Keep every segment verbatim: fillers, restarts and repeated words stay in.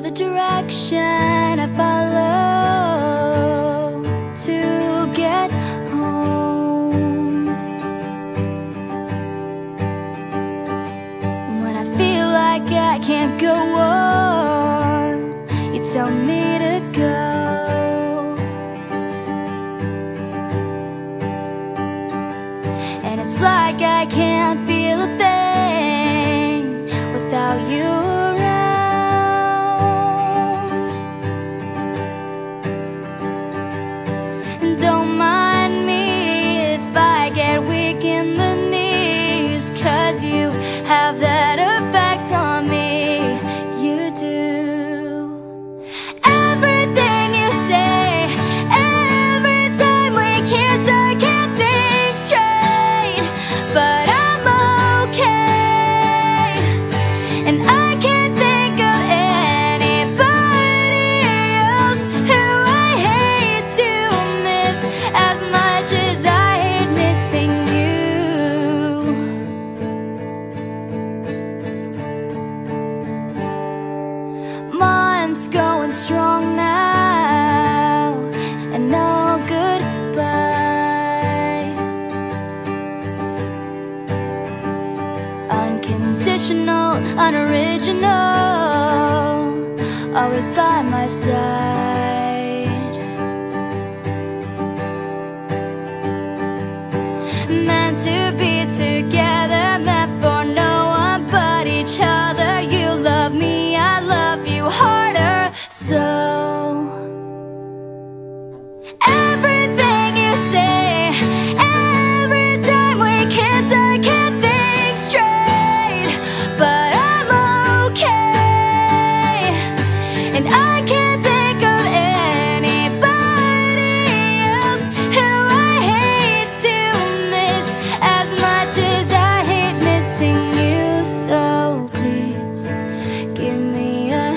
the direction I follow to get home. When I feel like I can't go on, you tell me to go. And it's like I can't feel a thing without you around. And don't mind me if I get weak in the knees, 'cause you have that effect on me, you do. Everything you say, every time we kiss, I can't think straight, but I'm okay. And I can't think of anybody else who I hate to miss as much as I hate missing you. Mine's going strong now, and no goodbye. Unconditional, unoriginal, always by my side. Meant to be together, meant for no one but each other. You love me, I love you harder. So everything you say, every time we kiss, I can't think straight, but I'm okay. And I can't think of anybody else who I hate to miss as much as I hate missing you. So please give me a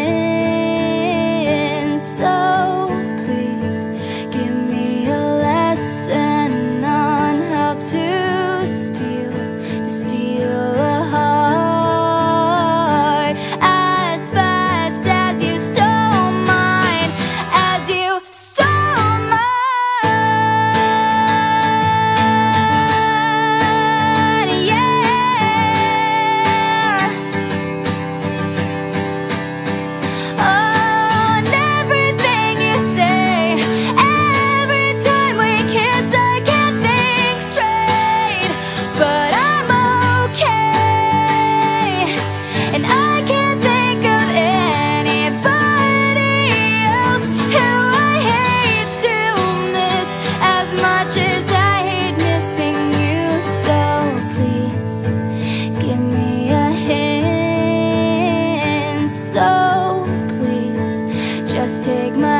hint. So please give me a lesson on how to steal, steal a heart as fast as you stole mine, as you stole mine. Yeah. Oh, and everything you say, every time we kiss, I can't think straight, but I'm okay. And I can't think of anybody else who I hate to miss as much as I hate missing you. So please give me a hint. So please just take my